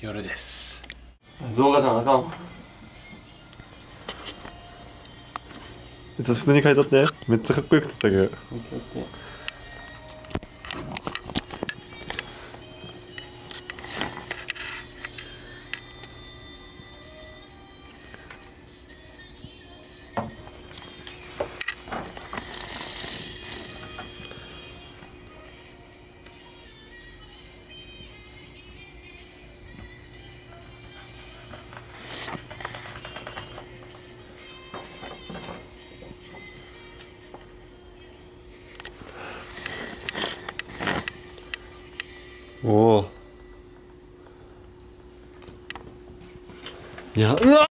夜です。 動画じゃんあかん。 普通に書いとって。めっちゃかっこよく撮ったけど。おお。いや、うわっ。